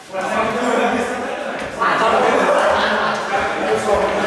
Hãy subscribe cho kênh Ghiền Mì Gõ để không bỏ lỡ những video hấp dẫn